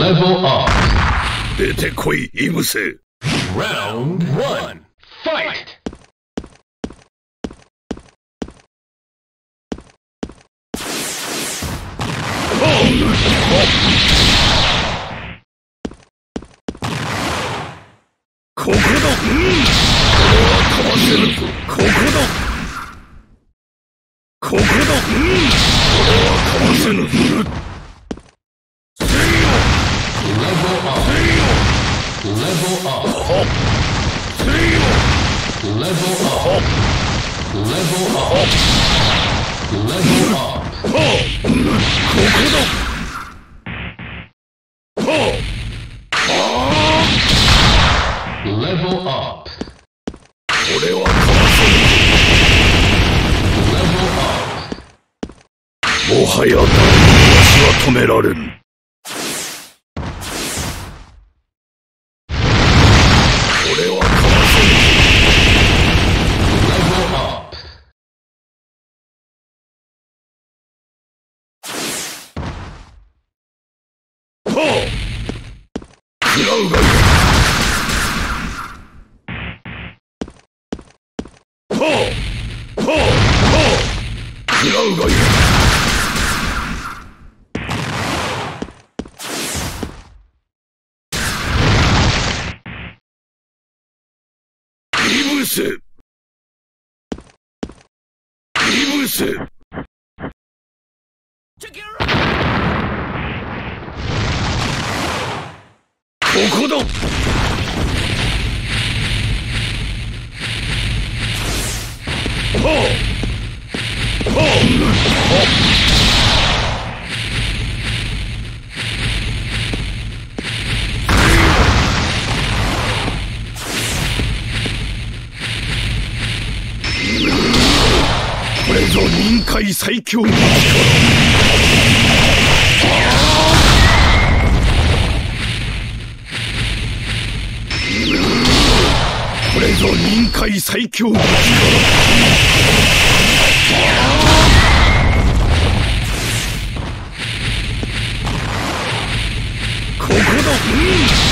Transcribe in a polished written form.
Level up. 出てこい、イブセ。 Round 1. Fight! ここだ。かわせる。ここだ。ここだ。かわせぬ。せいよ。 Level up. せいよ。 Level up. せいよ。 Level up. Level up. Level up. ここだ。 Level up. これはかわせぬ。 Level up. もはやわしは止められん。これはかわせぬ。 Level up. 食らうがいい。食らうがいい。イブセ。イブセ。ここだ。これぞ臨界最強の力。これぞ臨界最強の力。ここだ。